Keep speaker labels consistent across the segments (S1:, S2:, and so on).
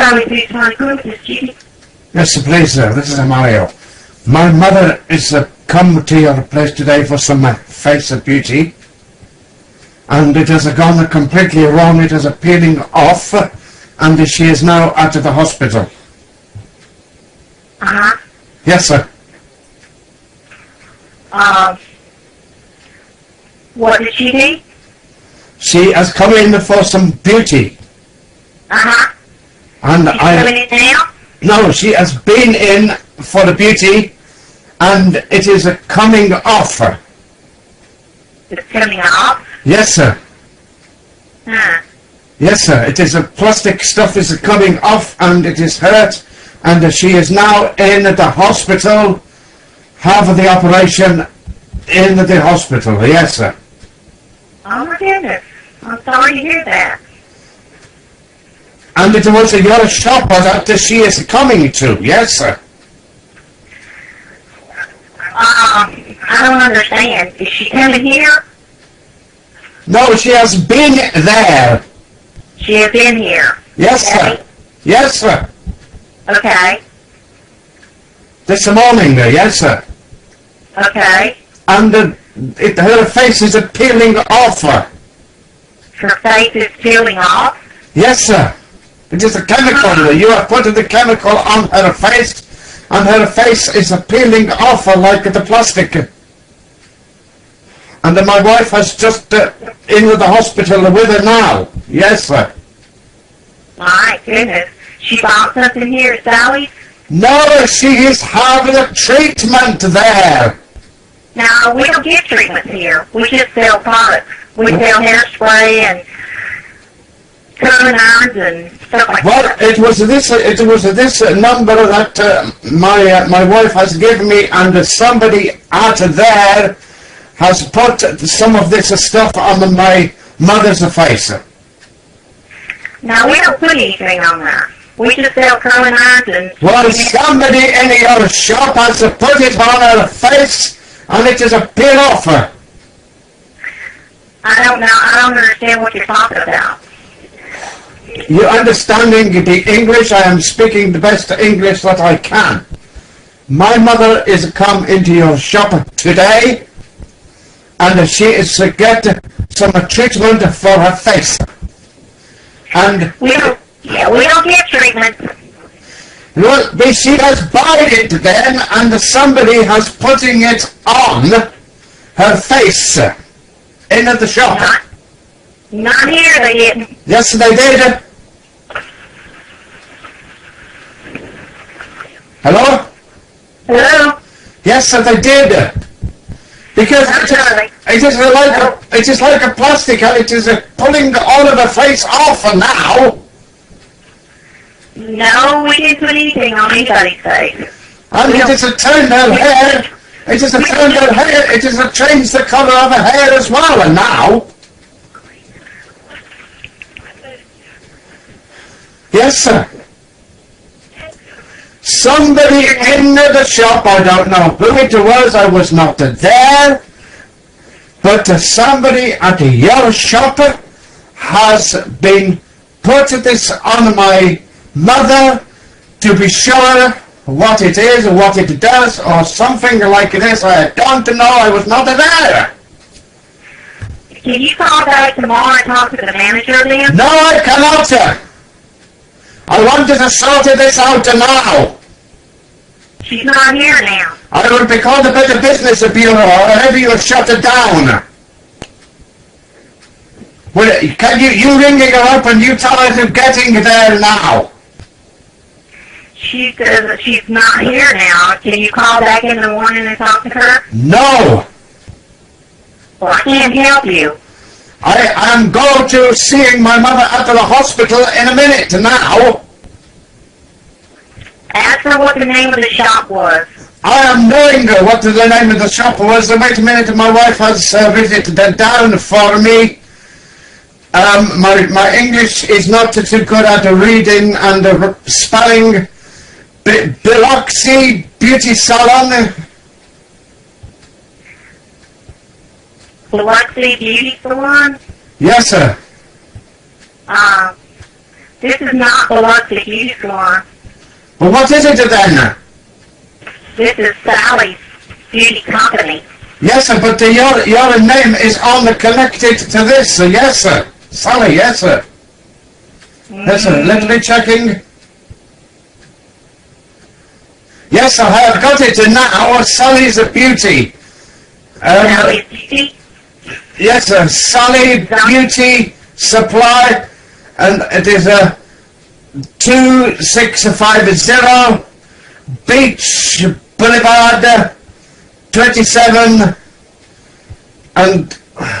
S1: Sally Big-Time Group, this Judy.
S2: Yes, please, sir. This is Mario. My mother is come to your place today for some face of beauty, and it has gone completely wrong. It is peeling off, and she is now out of the hospital.
S1: Uh-huh.
S2: Yes, sir.
S1: What did she do?
S2: She has come in for some beauty.
S1: Uh-huh.
S2: And
S1: She's coming in now?
S2: No, she has been in for the beauty, and it is coming off.
S1: It's coming off?
S2: Yes, sir.
S1: Huh.
S2: Yes, sir. It is plastic stuff is coming off, and it is hurt, and she is now in the hospital, having the operation in the hospital. Yes, sir.
S1: Oh my goodness. I'm sorry to hear that.
S2: And it was your shop that she is coming to. Yes, sir.
S1: I don't understand. Is she coming here?
S2: No, she has been there.
S1: She has been here.
S2: Yes,
S1: Okay.
S2: sir. Yes, sir.
S1: Okay.
S2: This morning there. Yes, sir.
S1: Okay.
S2: And her face is peeling off.
S1: Her face is peeling off?
S2: Yes, sir. It is a chemical. You have put the chemical on her face, and her face is peeling off like the plastic. And my wife has just in the hospital with her now. Yes, sir.
S1: My goodness. She bought something here at Sally's?
S2: No, she is having a treatment there.
S1: Now, we don't give treatments here. We just sell products. We sell hairspray and curling irons and stuff like
S2: Well,
S1: that.
S2: it was this number that my wife has given me, and somebody out there has put some of this stuff on my mother's face.
S1: Now, we don't put anything on there. We just sell curling irons and...
S2: Well, somebody in your shop has put it on her face, and it is a peel off her.
S1: I don't know. I don't understand what you're talking about.
S2: You understanding the English? I am speaking the best English that I can. My mother is come into your shop today, and she is to get some treatment for her face. And
S1: We don't give treatments.
S2: well, she has bought it then, and somebody has putting it on her face in the shop.
S1: Not here, they didn't.
S2: Yes, they did. Hello?
S1: Hello?
S2: Yes, sir, they did. Because it is like a plastic, and it is pulling all of her face off now.
S1: No, we didn't put anything on anybody's face.
S2: And it is turned her hair. It is turned her hair. It is changed the colour of her hair as well. And now, yes, sir. Somebody in the shop. I don't know who it was. I was not there. But somebody at your shop has been put this on my mother to be sure what it is, what it does, or something like this. I don't know. I was not there.
S1: Can you call back tomorrow and talk to the manager then?
S2: No, I cannot, sir. I wanted to sort this out now.
S1: She's not here now.
S2: I will be called the Better Business Bureau, or have you shut it down. Well, can you ringing her up and you tell her to getting there now?
S1: She says that she's not here now. Can you call back in the morning and talk to her?
S2: No.
S1: Well, I can't help you.
S2: I am going to seeing my mother at the hospital in a minute now.
S1: Ask her what the name of the shop was.
S2: I am knowing what the name of the shop was. Wait a minute, my wife has visited down for me. My English is not too good at reading and spelling. Biloxi Beauty Salon.
S1: Biloxi Beauty Salon?
S2: Yes, sir.
S1: This is not the Lustig Beauty Salon.
S2: Well, what is it then?
S1: This is Sally's Beauty Company.
S2: Yes, sir, but your name is on the connected to this, sir. Yes, sir. Sally, yes, sir. Yes, sir. Let me checking. Yes, I have got it now. Sally's Beauty.
S1: Sally's Beauty?
S2: Yes, sir. Sally Beauty Supply, and it is a 2650 Beach Boulevard, 27, and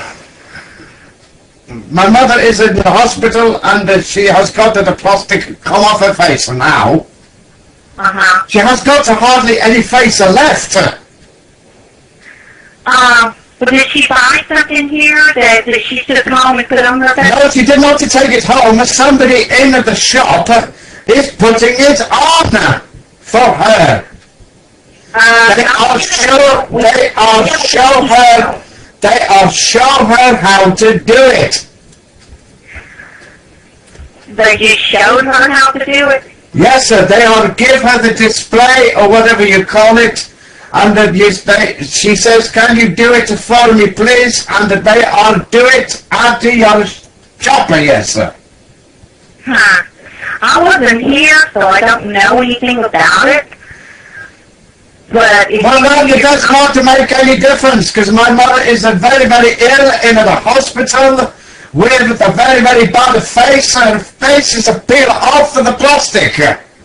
S2: my mother is in the hospital, and she has got the plastic come off her face now.
S1: Uh-huh.
S2: She has got hardly any face left.
S1: But did she buy something here that she took home and put on her face?
S2: No, she did not take it home. Somebody in the shop is putting it on for her. They are show her how to do it.
S1: They just showed her how to do it?
S2: Yes, sir. They are give her the display or whatever you call it, and she says, "Can you do it for me, please?" And they are do it at your shop. Yes, sir.
S1: Huh. I wasn't here, so I don't know anything about it. But
S2: well, it does not make any difference, because my mother is very, very ill in the hospital with a very, very bad face. Her face is a peel off of the plastic.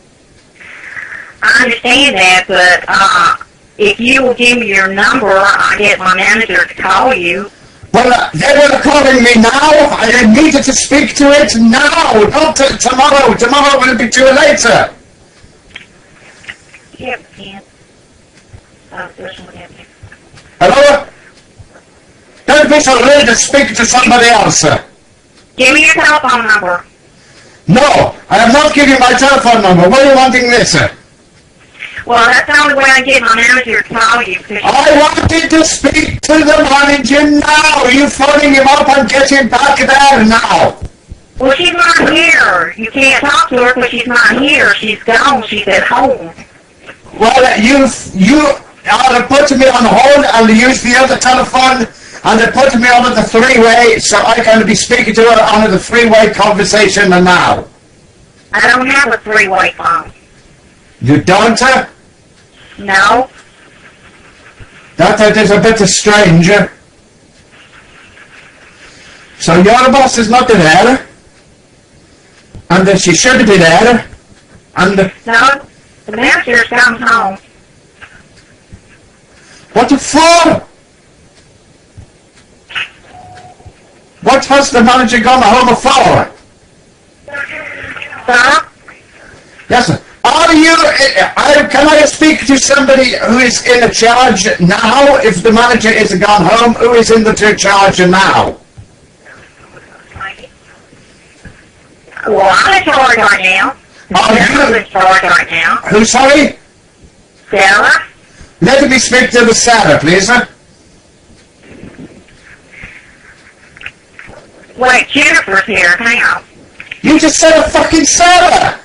S1: I understand that, but if you will give me your number, I'll get my manager to call you.
S2: Well, they were calling me now. I needed to speak to it now, not tomorrow. Tomorrow will be too late.
S1: Yep, yeah.
S2: Hello? Don't be so rude to speak to somebody else.
S1: Give me your telephone number.
S2: No, I am not giving my telephone number. Why are you wanting this?
S1: Well, that's the only way I get my manager to call you.
S2: I wanted to speak to the manager now. You phoning him up and getting back there now.
S1: Well, she's not here. You can't talk to her because she's not here. She's gone. She's at home.
S2: Well, you put me on hold and use the other telephone, and they put me on the three-way, so I can be speaking to her on the three-way conversation now.
S1: I don't have a three-way phone.
S2: You don't?
S1: No.
S2: That is a bit strange. So your boss is not there, and she should be there, and...
S1: No, the manager's gone home.
S2: What for? What has the manager gone home for?
S1: Sir?
S2: Yes, sir. Are you... can I speak to somebody who is in charge now? If the manager is gone home, who is in the charge now?
S1: Well, I'm in charge right now. Sarah's in charge right now.
S2: Who, sorry?
S1: Sarah?
S2: Let me speak to the Sarah, please, sir.
S1: Wait, Jennifer's here. Hang on.
S2: You just said a fucking Sarah!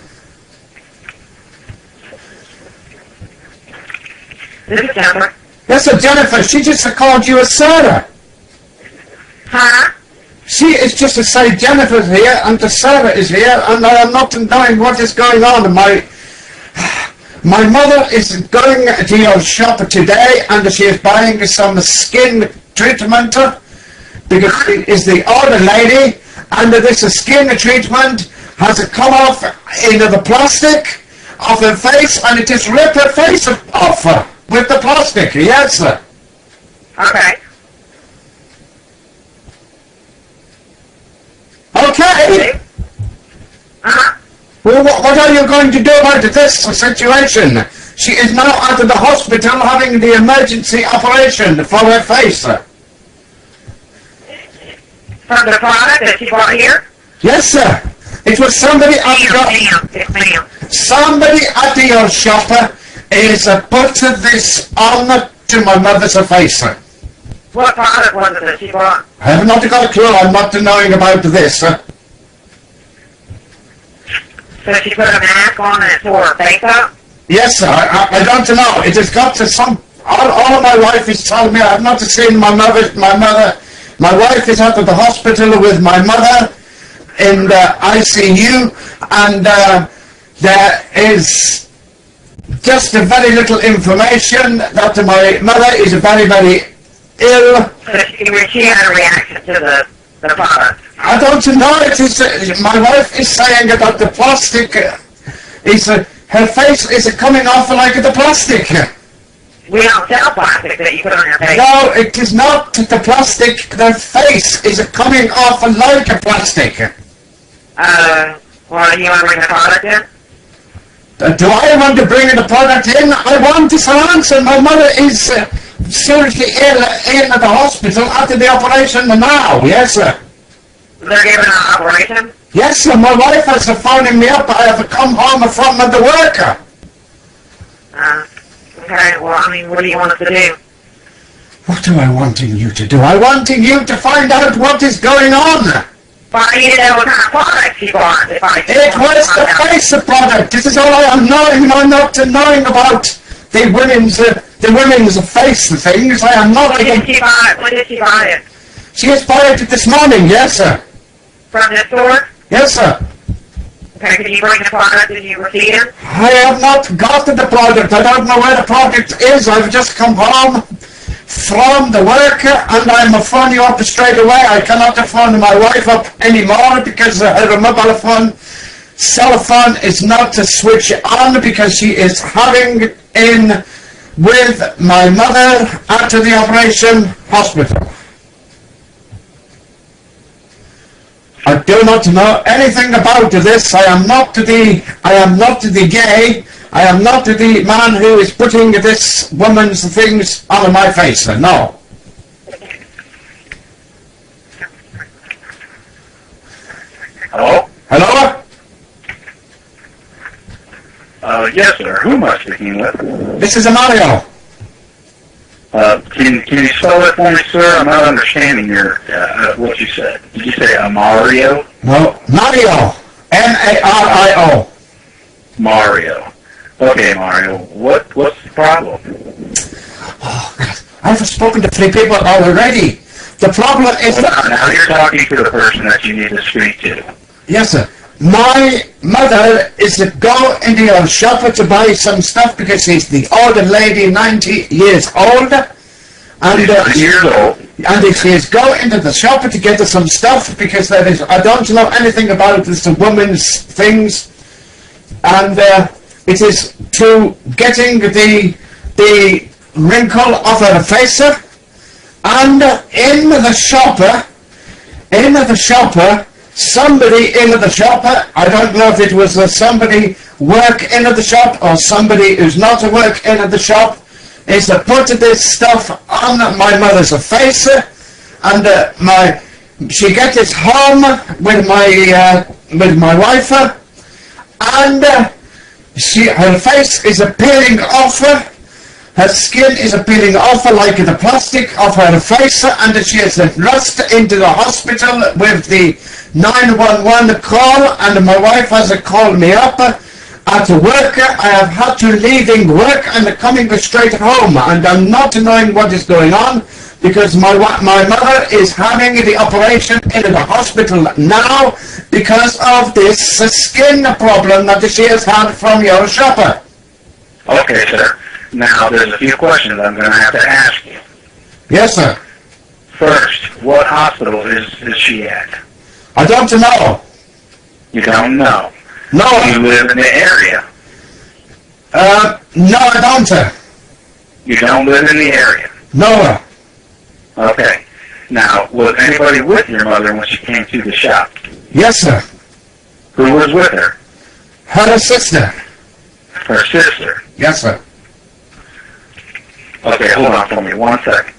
S1: This is Jennifer.
S2: Yes, sir, Jennifer. She just called you a Sarah.
S1: Huh?
S2: She is just to say Jennifer's here and the Sarah is here, and I am not knowing what is going on. My mother is going to your shop today, and she is buying some skin treatment, because she is the older lady, and this skin treatment has come off into the plastic of her face, and it is ripped her face off with the plastic. Yes, sir.
S1: Okay.
S2: Okay.
S1: Uh-huh.
S2: Well, what are you going to do about this situation? She is now at the hospital having the emergency operation for her face.
S1: From the product that she brought here?
S2: Yes, sir. It was somebody at somebody at your shop is put this on to my mother's face.
S1: What product was it that she brought?
S2: I have not got a clue. I'm not knowing about this.
S1: So she put a mask on and it tore her face up?
S2: Yes, sir. I don't know. It has got to some... All of my wife is telling me I've not seen my mother. My wife is out of the hospital with my mother in the ICU, and there is just a very little information that my mother is very, very ill.
S1: So she had a reaction to the product.
S2: I don't know. It is. My wife is saying that the plastic is. Her face is coming off like the plastic.
S1: We don't sell plastic that you put on your face.
S2: No, it is not the plastic. Their face is coming off like a plastic.
S1: Well, you want to bring the product in?
S2: Do I want to bring the product in? I want this answer. My mother is seriously ill in the hospital after the operation now. Yes, sir.
S1: They're giving an operation?
S2: Yes, sir. My wife has phoning me up. I have come home from the worker.
S1: Okay, well, I mean, what do you want us to do?
S2: What am I wanting you to do? I'm wanting you to find out what is going on.
S1: Well, I need to know what kind of product she bought. It
S2: was the face product. This is all I am knowing. I'm not knowing about the women's face things. I am not...
S1: When did she buy it? When did she buy it?
S2: She has bought it this morning, yes, sir.
S1: From the store?
S2: Yes, sir.
S1: Okay, can you bring the product? Did you receive it?
S2: I have not got the product. I don't know where the product is. I've just come home from the worker, and I'm phoning you up straight away. I cannot phone my wife up anymore because her mobile phone, cell phone is not to switch on because she is having in with my mother after the operation hospital. I do not know anything about this. I am not the gay. I am not the man who is putting this woman's things on my face. No.
S3: Hello?
S2: Hello?
S3: Yes, sir. Who am I speaking with?
S2: This is a Mario.
S3: Can you spell it for me, sir? I'm not understanding your what you said. Did you say Mario?
S2: No, Mario. M-A-R-I-O.
S3: Mario. Okay, Mario. What's the problem?
S2: Oh, God. I've spoken to 3 people already. The problem is...
S3: Well, now you're talking to the person that you need to speak to.
S2: Yes, sir. My mother is to go into your shop to buy some stuff because she's the older lady, 90 years old. And,
S3: years old.
S2: And she is going into the shop to get some stuff because there is, I don't know anything about this women's things. And it is to getting the wrinkle off her face. And in the shopper, somebody in the shop, I don't know if it was somebody work in the shop or somebody who's not a work in the shop, is to put this stuff on my mother's face, and she gets it home with my wife, and her face is peeling off. Her skin is peeling off like the plastic of her face, and she is rushed into the hospital with the 911 call, and my wife has called me up at work. I have had to leaving work and coming straight home, and I'm not knowing what is going on because my mother is having the operation in the hospital now because of this skin problem that she has had from your shopper.
S3: Okay, sir. Now, there's a few questions I'm going to have to ask you.
S2: Yes, sir.
S3: First, what hospital is she at?
S2: I don't know.
S3: You don't know?
S2: No.
S3: Do you live in the area?
S2: No, I don't, sir.
S3: You don't live in the area?
S2: No.
S3: Okay. Now, was anybody with your mother when she came to the shop?
S2: Yes, sir.
S3: Who was with her?
S2: Her sister.
S3: Her sister?
S2: Yes, sir.
S3: Okay, hold on for me 1 second.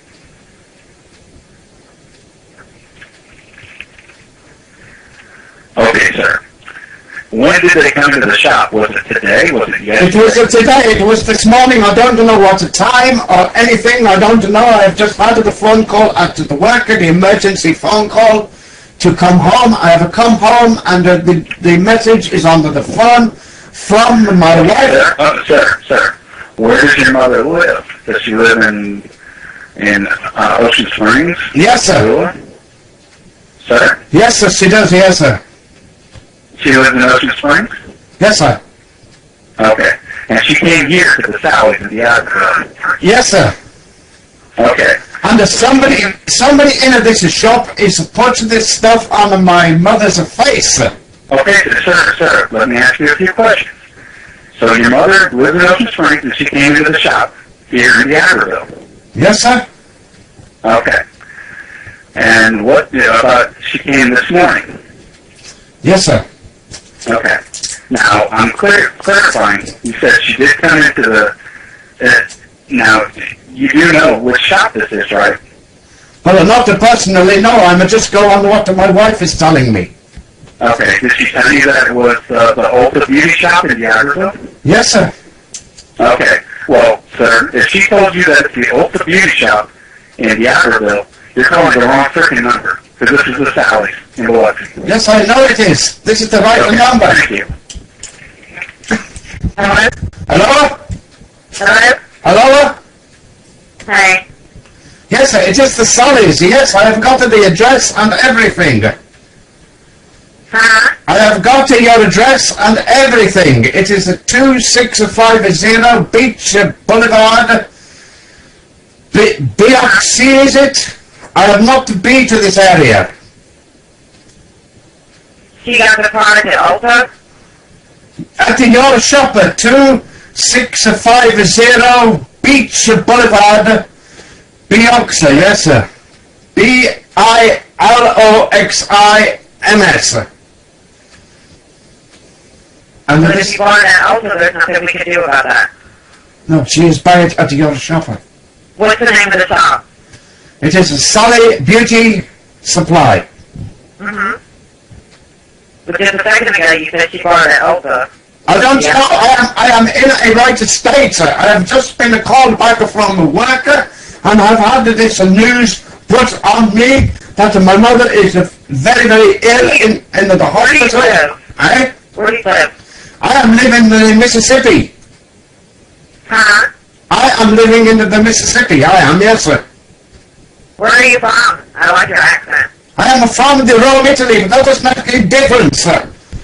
S3: Okay, sir. When did they come to the shop? Was it today? Was it yesterday?
S2: It was today. It was this morning. I don't know what time or anything. I don't know. I've just had the phone call at the work, the emergency phone call, to come home. I have come home, and the message is on the phone from my wife.
S3: Sir, where does your mother live? Does she live in Ocean Springs?
S2: Yes, sir.
S3: Sir?
S2: Yes, sir, she does, yes, sir.
S3: She lives in Ocean Springs?
S2: Yes, sir.
S3: Okay. And she came here to the Sally's in the Alcatraz?
S2: Yes, sir.
S3: Okay.
S2: And somebody in this shop is putting this stuff on my mother's face, sir.
S3: Okay, sir, let me ask you a few questions. So your mother lives in Ocean Springs and she came to the shop here in Yagerville?
S2: Yes, sir.
S3: Okay. And what about she came this morning?
S2: Yes, sir.
S3: Okay. Now, I'm clarifying. You said she did come into the... now, you do know which shop this is, right?
S2: Well, not personally, no. I'm just going on what my wife is telling me.
S3: Okay. Did she tell you that it was the Ulta Beauty Shop in Yagerville?
S2: Yes, sir.
S3: Okay. Well, sir, if she told you that it's the Ulta Beauty Shop in Yagerville, you're calling the wrong freaking number. Because this is the Sally's in Biloxi.
S2: Yes, I know it is. This is the right number.
S3: Thank you.
S1: Hello?
S2: Hello?
S1: Hello?
S2: Hello?
S1: Hey.
S2: Yes, sir, it is the Sally's. Yes, I have got the address and everything.
S1: Huh?
S2: I have got your address and everything. It is 2650 Beach Boulevard. Biloxi, is it? I have not been to this area.
S1: She got the product at Ulta?
S2: At your shop at 2650 Beach Boulevard, Biloxi, yes, sir. Biloxims. And
S1: But if you bought it at Ulta, there's nothing we can do about that.
S2: no, she is buried at your shop.
S1: What's the name of the shop?
S2: It is a Sally Beauty Supply.
S1: Mm-hmm. But just a second ago, you said she bought it at Ulta.
S2: I don't know. I am in a right state, sir. I have just been called back from work, and I've had this news put on me that my mother is very, very ill in the hospital.
S1: Where do you live?
S2: Eh?
S1: Where do you live?
S2: I am living in Mississippi.
S1: Huh?
S2: I am living in the Mississippi. I am, yes, sir.
S1: Where are you from? I like your accent.
S2: I am from the Rome, Italy, but that does make a difference, sir.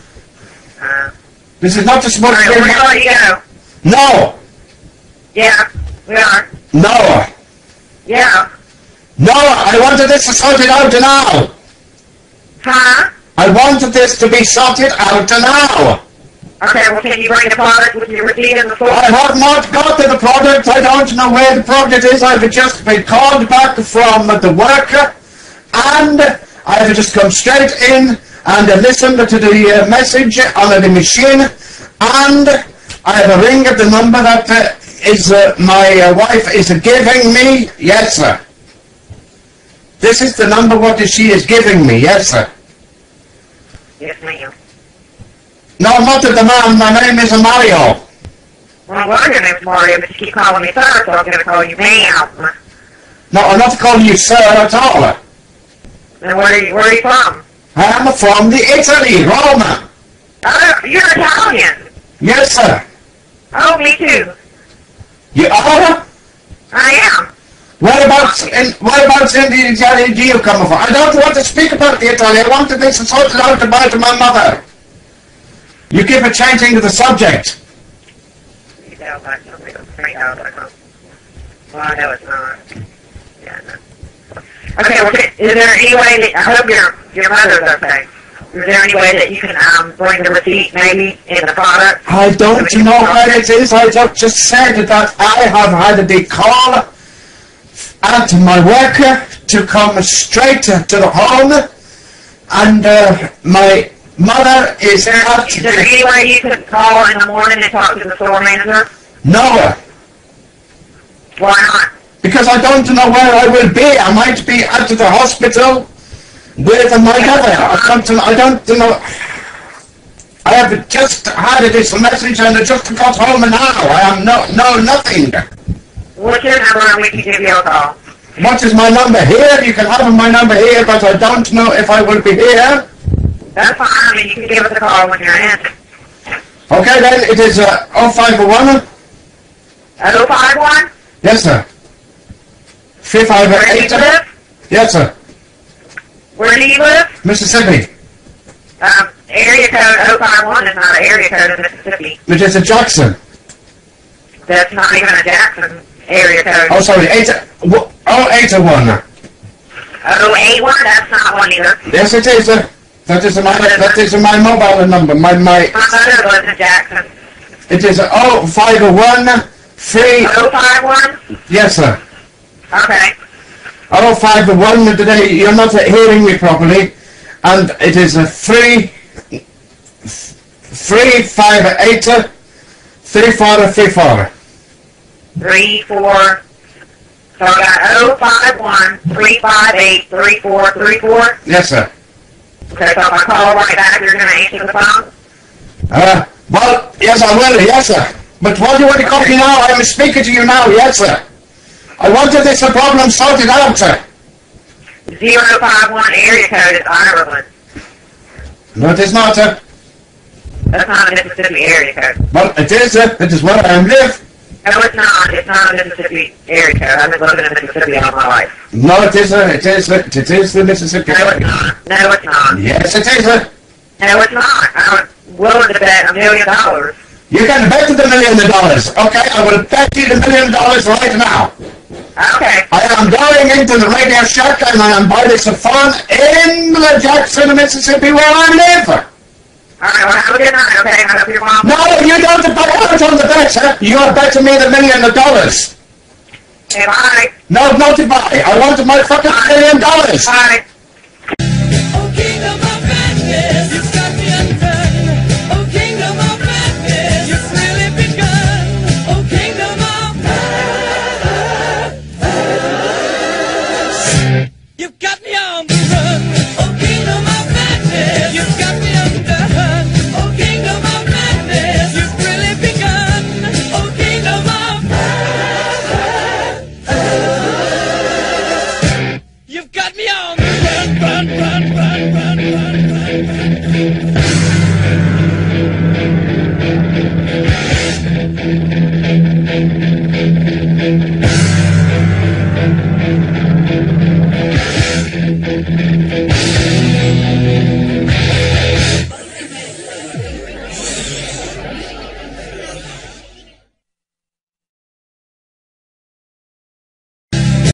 S2: This is not just much.
S1: Alright, we're gonna let you go.
S2: No.
S1: Yeah, we are.
S2: No.
S1: Yeah.
S2: No, I wanted this sorted out now.
S1: Huh?
S2: I wanted this to be sorted out now.
S1: Okay, well, can you bring the product with your receipt in the store?
S2: I have not got to the product. I don't know where the product is. I've just been called back from the worker, and I have just come straight in and listened to the message on the machine, and I have ring the number that is my wife is giving me. Yes, sir. This is the number what she is giving me. Yes, sir.
S1: Yes, ma'am.
S2: No, I'm not the man. My name is Mario.
S1: Well, your name's Mario, but you keep calling me sir, so I'm going to call you ma'am.
S2: No, I'm not calling you sir at all.
S1: And where are you from?
S2: I'm from the Italy, Rome.
S1: Oh, you're Italian.
S2: Yes, sir.
S1: Oh, me too.
S2: You are?
S1: I am.
S2: Whereabouts in the Italian do you come from? I don't want to speak about the Italian. I want this sorted out about my mother. You keep changing the subject.
S1: Well, I know it's not. Yeah, no. Okay, well, is there any way that, I hope your mother's okay. Is there any way that you can bring the receipt maybe in the product?
S2: I don't know where it is. I just said that I have had the call at my worker to come straight to the home, and my mother is at...
S1: Is there any way you could call in the morning and talk to the store manager?
S2: No.
S1: Why not?
S2: Because I don't know where I will be. I might be at the hospital with my mother. I don't know. I have just had this message and I just got home now. I am nothing.
S1: What's your number and we can give you a call?
S2: What is my number here? You can have my number here, but I don't know if I will be here.
S1: That's fine. I mean, you can give us a call when you're in.
S2: Okay then, it is 0501.
S1: 051?
S2: Yes, sir.
S1: Where do you
S2: 358.
S1: live?
S2: Yes, sir.
S1: Where do you live?
S2: Mississippi.
S1: Area code 051 is not an area code in Mississippi.
S2: It is a Jackson.
S1: That's not even a Jackson area code.
S2: Oh, sorry. 0801.
S1: 081? That's not one either.
S2: Yes, it is. That is my mobile number. My.
S1: My mother lives in Jackson.
S2: It is 0501
S1: 051?
S2: Yes, sir.
S1: Okay.
S2: 0501 today. You're not hearing me properly, and it is 358 3434.
S1: 34. So I got 051 358 3434.
S2: Yes, sir.
S1: Okay, so if I call right back, you're going to answer the phone?
S2: Well, yes, I will. Yes, sir. But what do you want to call me now? I am speaking to you now. Yes, sir. I wanted this problem sorted out, sir.
S1: 051 area code is Ireland.
S2: No, it is not, sir.
S1: That's not a Mississippi area code.
S2: Well, it is, sir. It is where I am live.
S1: No, it's not. It's not a Mississippi area code. I've been living in Mississippi all my life.
S2: No, it is, sir. It is, sir. It is the Mississippi.
S1: No, it's not. No, it's not.
S2: Yes, it is, sir.
S1: No, it's not. I'm willing to bet $1 million.
S2: You can bet the $1 million. Okay, I will bet you the $1 million right now.
S1: Okay.
S2: I am going into the Radio Shack and I am buying some phone in the Jackson, Mississippi, where I live.
S1: All right, well, have a good night, okay? I hope your mom...
S2: No, you don't buy out on the bet, sir. You are betting me the $1 million.
S1: Okay, bye.
S2: No, not to buy. I want my fucking $1 million.
S1: Bye.